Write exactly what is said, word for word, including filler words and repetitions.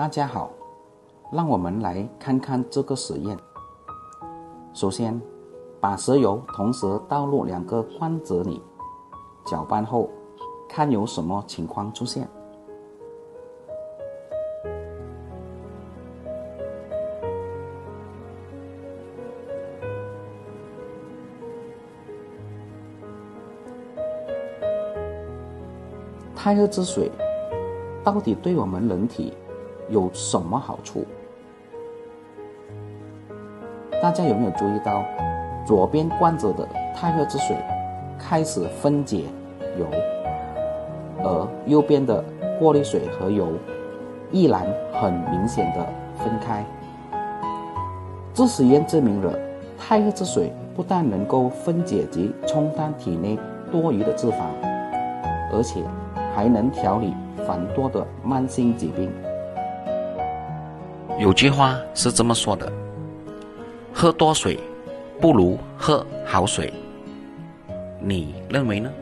大家好，让我们来看看这个实验。首先，把石油同时倒入两个罐子里，搅拌后，看有什么情况出现。太赫兹水到底对我们人体有什么好处？大家有没有注意到，左边罐子的太赫兹水开始分解油，而右边的过滤水和油依然很明显的分开。这实验证明了太赫兹水不但能够分解及冲淡体内多余的脂肪，而且还能调理繁多的慢性疾病。 有句话是这么说的，喝多水不如喝好水，你认为呢？